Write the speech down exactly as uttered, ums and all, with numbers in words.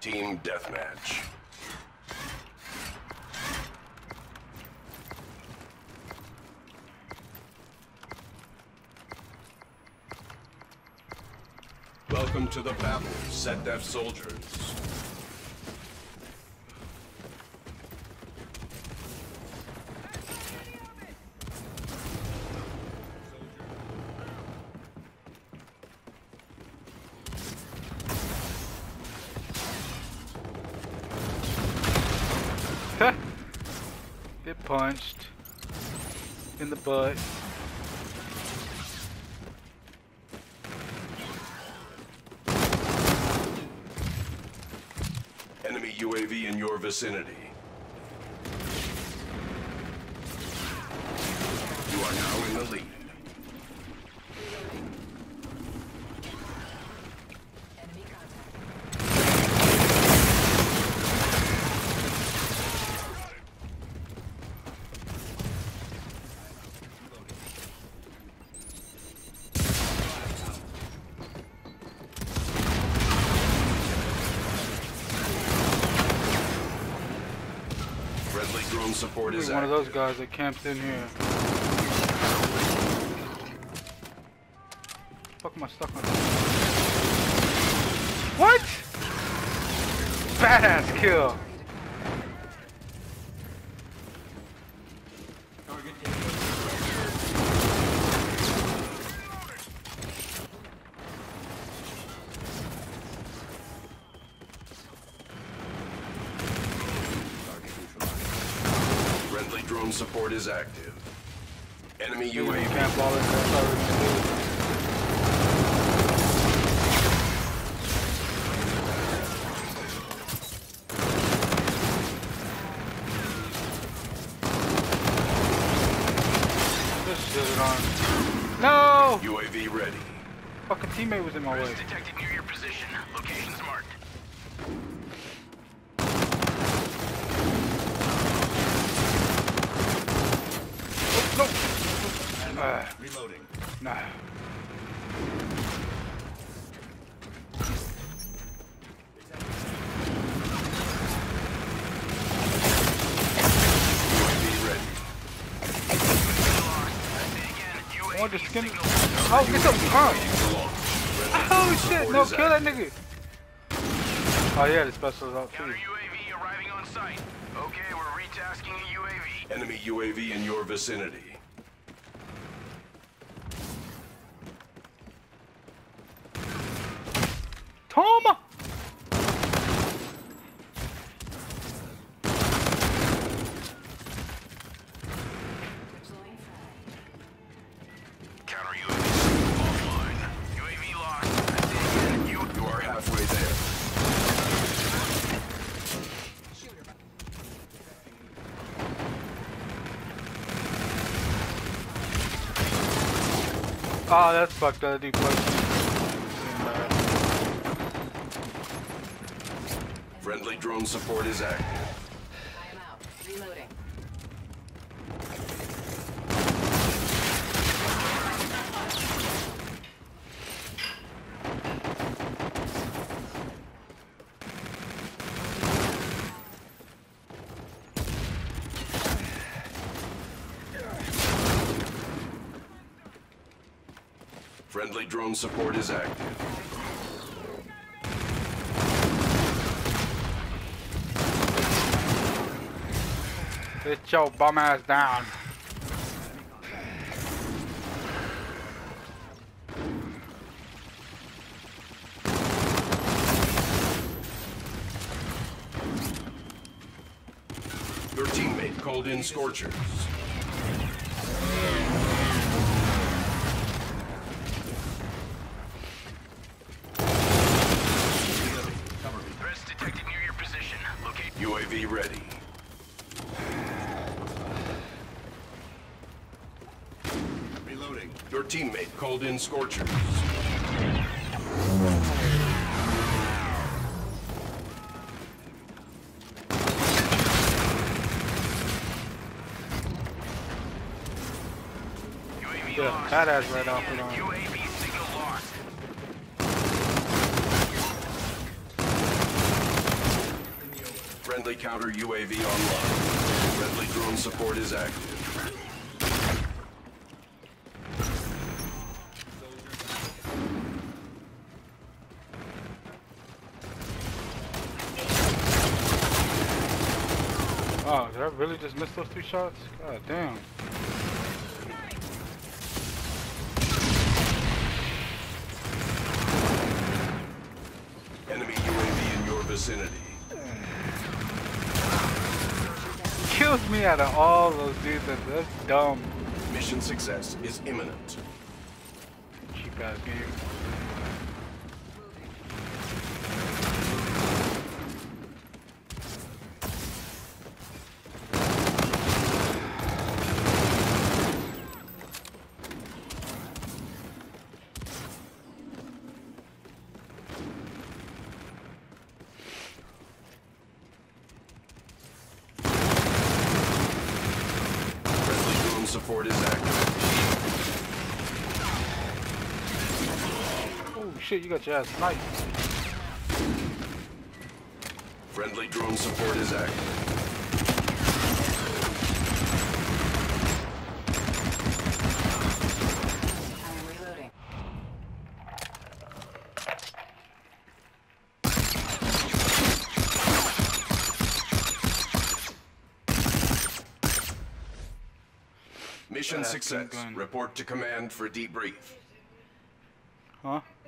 Team deathmatch. Welcome to the battle, SetDef soldiers. Get punched in the butt. Enemy U A V in your vicinity. You are now in the lead. Friendly drone support is one active. of those guys that camps in here. Fuck am I stuck on? What? Badass kill. Friendly drone support is active. Enemy U A V. Camp all in there. No! U A V ready. Fucking teammate was in my way. Detected near your position. Locations marked. Oh, no. Uh, Reloading. nah. U A V ready. I want to skin. Oh, get some punch. Oh shit, no, kill that nigga. Oh yeah, the special is out too. Counter U A V arriving on site. Okay, we're retasking a U A V. Enemy U A V in your vicinity. Toma! Counter U A V offline. U A V lost. You, You are halfway there. Oh, that's fucked up, dude. Friendly drone support is active. I am out. Reloading. Friendly drone support is active. Get your bum ass down. Your teammate called in Scorchers. threats detected near your position. Locate. U A V ready. Reloading. Your teammate called in Scorchers. U A V Yeah, lost. badass right off and on. U A V signal lost. Friendly counter U A V online. Friendly drone support is active. Oh, did I really just miss those two shots? God damn. Enemy U A V in your vicinity. Kills me out of all those dudes. That, that's dumb. Mission success is imminent. Cheap ass game. Support is active. Oh shit, you got your ass sniped. Friendly drone support is active. I'm reloading. Mission Uh, success. gun, gun. Report to command for debrief. Huh?